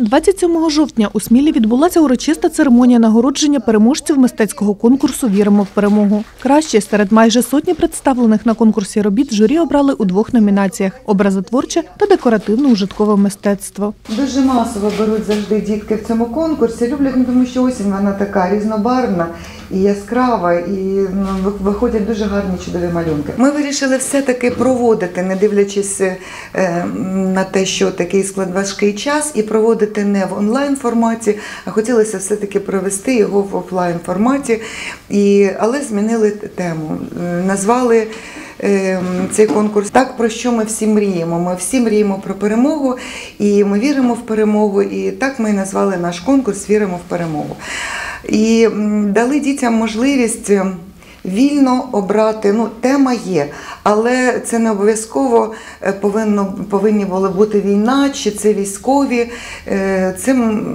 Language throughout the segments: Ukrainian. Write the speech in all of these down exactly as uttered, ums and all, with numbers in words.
двадцять сьомого жовтня у Смілі відбулася урочиста церемонія нагородження переможців мистецького конкурсу «Віримо в перемогу». Кращі серед майже сотні представлених на конкурсі робіт журі обрали у двох номінаціях – образотворче та декоративно-ужиткове мистецтво. Дуже масово беруть завжди дітки в цьому конкурсі. Люблять, тому що осінь вона така різнобарвна і яскрава, і ну, виходять дуже гарні чудові малюнки. Ми вирішили все-таки проводити, не дивлячись е, на те, що такий склад важкий час, і проводити не в онлайн-форматі, а хотілося все-таки провести його в офлайн-форматі, і, але змінили тему, назвали е, цей конкурс «Так, про що ми всі мріємо». Ми всі мріємо про перемогу, і ми віримо в перемогу, і так ми і назвали наш конкурс «Віримо в перемогу». І дали дітям можливість вільно обрати, ну, тема є, але це не обов'язково повинно, повинні були бути війна, чи це військові, це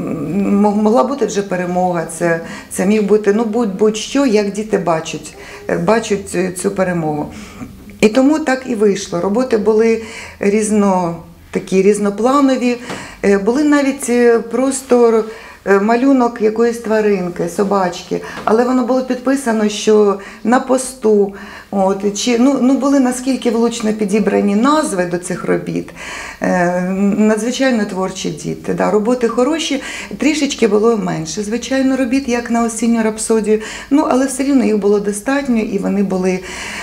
могла бути вже перемога, це, це міг бути, ну, будь-що, як діти бачать, бачать цю перемогу. І тому так і вийшло. Роботи були різно, такі різнопланові, були навіть просто малюнок якоїсь тваринки, собачки, але воно було підписано, що на посту. От, чи, ну, ну, були наскільки влучно підібрані назви до цих робіт. Е, надзвичайно творчі діти. Да, роботи хороші, трішечки було менше, звичайно, робіт, як на осінню рапсодію, ну, але все рівно їх було достатньо, і вони були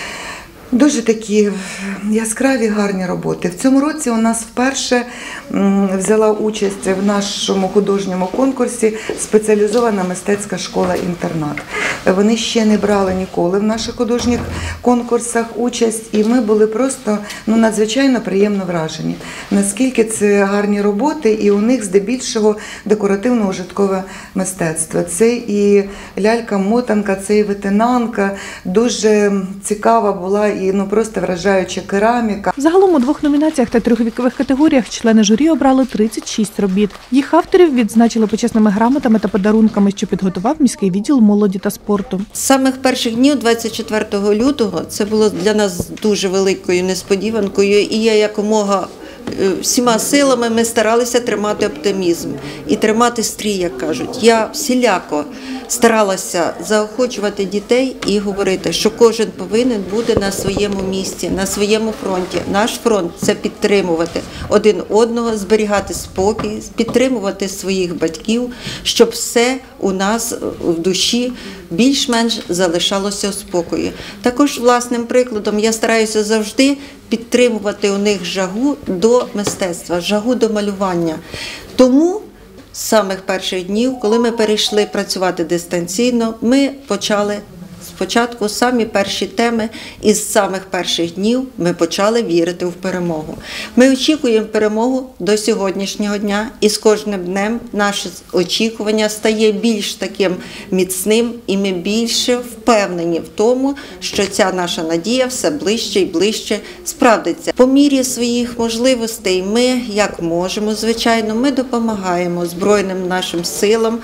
дуже такі яскраві, гарні роботи. В цьому році у нас вперше взяла участь в нашому художньому конкурсі спеціалізована мистецька школа-інтернат. Вони ще не брали ніколи в наших художніх конкурсах участь, і ми були просто ну, надзвичайно приємно вражені, наскільки це гарні роботи, і у них здебільшого декоративно-ужиткове мистецтво. Це і лялька-мотанка, це і ветенанка, дуже цікава була і ну, просто вражаюча кераміка. Загалом у двох номінаціях та трьох вікових категоріях члени журі обрали тридцять шість робіт. Їх авторів відзначили почесними грамотами та подарунками, що підготував міський відділ молоді та спорту. З самих перших днів, двадцять четвертого лютого, це було для нас дуже великою несподіванкою, і я якомога всіма силами ми старалися тримати оптимізм і тримати стрій, як кажуть. Я всіляко старалася заохочувати дітей і говорити, що кожен повинен бути на своєму місці, на своєму фронті. Наш фронт – це підтримувати один одного, зберігати спокій, підтримувати своїх батьків, щоб все у нас в душі більш-менш залишалося в спокої. Також власним прикладом я стараюся завжди підтримувати у них жагу до мистецтва, жагу до малювання. Тому з самих перших днів, коли ми перейшли працювати дистанційно, ми почали спочатку самі перші теми, і з самих перших днів ми почали вірити в перемогу. Ми очікуємо перемогу до сьогоднішнього дня, і з кожним днем наше очікування стає більш таким міцним, і ми більше впевнені в тому, що ця наша надія все ближче і ближче справдиться. По мірі своїх можливостей ми, як можемо, звичайно, ми допомагаємо Збройним нашим силам,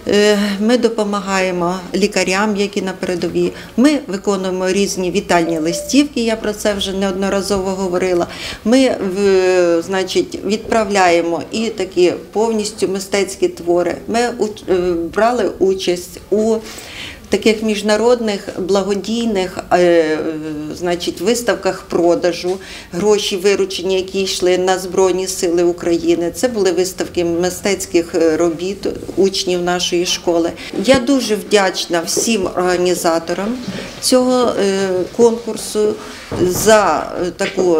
ми допомагаємо лікарям, які на передовій. Ми виконуємо різні вітальні листівки, я про це вже неодноразово говорила. Ми, значить, відправляємо і такі повністю мистецькі твори. Ми брали участь у таких міжнародних благодійних значить, виставках продажу, гроші виручені, які йшли на Збройні Сили України. Це були виставки мистецьких робіт учнів нашої школи. Я дуже вдячна всім організаторам цього конкурсу за таку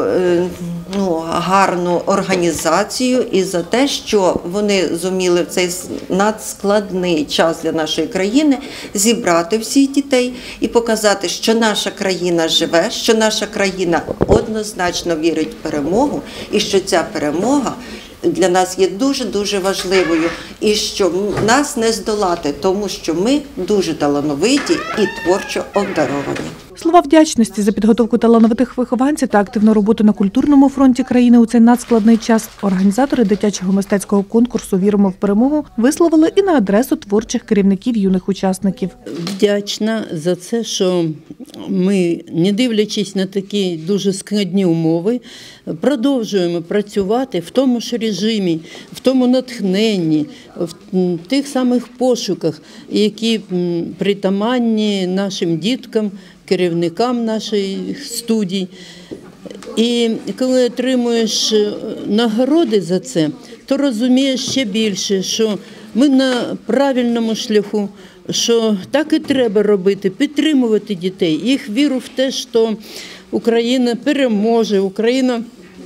ну, гарну організацію і за те, що вони зуміли в цей надскладний час для нашої країни зібрати всіх дітей і показати, що наша країна живе, що наша країна однозначно вірить в перемогу і що ця перемога для нас є дуже-дуже важливою і що нас не здолати, тому що ми дуже талановиті і творчо обдаровані. Слова вдячності за підготовку талановитих вихованців та активну роботу на культурному фронті країни у цей надскладний час організатори дитячого мистецького конкурсу «Віримо в перемогу» висловили і на адресу творчих керівників юних учасників. Вдячна за це, що ми, не дивлячись на такі дуже складні умови, продовжуємо працювати в тому ж режимі, в тому натхненні, в тих самих пошуках, які притаманні нашим діткам, керівникам наших студій. І коли отримуєш нагороди за це, то розумієш ще більше, що ми на правильному шляху, що так і треба робити, підтримувати дітей, їх віру в те, що Україна переможе, Україна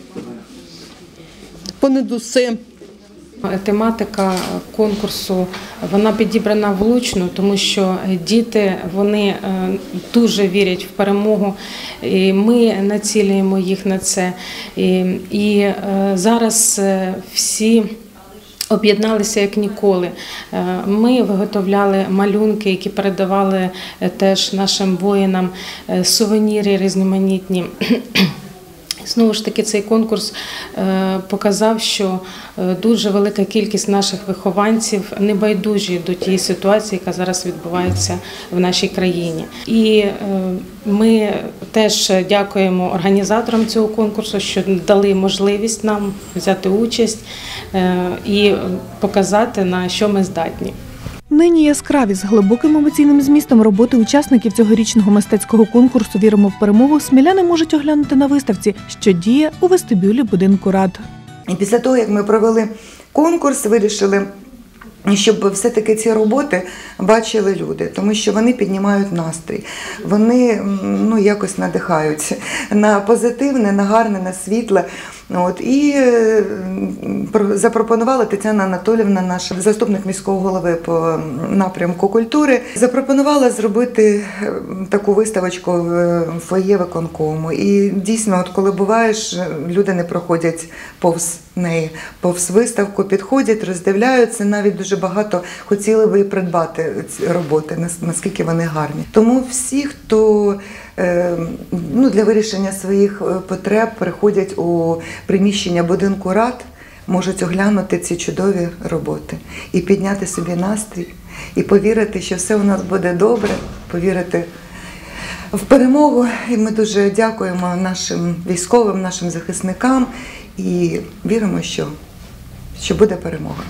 понад усе. Тематика конкурсу, вона підібрана влучно, тому що діти, вони дуже вірять в перемогу, і ми націлюємо їх на це. І, і зараз всі об'єдналися як ніколи. Ми виготовляли малюнки, які передавали теж нашим воїнам, сувеніри різноманітні. Знову ж таки, цей конкурс показав, що дуже велика кількість наших вихованців небайдужі до тієї ситуації, яка зараз відбувається в нашій країні. І ми теж дякуємо організаторам цього конкурсу, що дали можливість нам взяти участь і показати, на що ми здатні. Нині яскраві з глибоким емоційним змістом роботи учасників цьогорічного мистецького конкурсу «Віримо в перемогу» сміляни можуть оглянути на виставці, що діє у вестибюлі будинку рад. І після того, як ми провели конкурс, вирішили, щоб все-таки ці роботи бачили люди, тому що вони піднімають настрій, вони ну, якось надихають на позитивне, на гарне, на світле. От, і запропонувала Тетяна Анатоліївна, наша заступник міського голови по напрямку культури, запропонувала зробити таку виставочку в фоє виконкому. І дійсно, от коли буваєш, люди не проходять повз неї, повз виставку, підходять, роздивляються, навіть дуже багато хотіли би придбати ці роботи, наскільки вони гарні. Тому всі, хто ну, для вирішення своїх потреб приходять у приміщення будинку рад, можуть оглянути ці чудові роботи і підняти собі настрій, і повірити, що все у нас буде добре, повірити в перемогу. І ми дуже дякуємо нашим військовим, нашим захисникам і віримо, що, що буде перемога.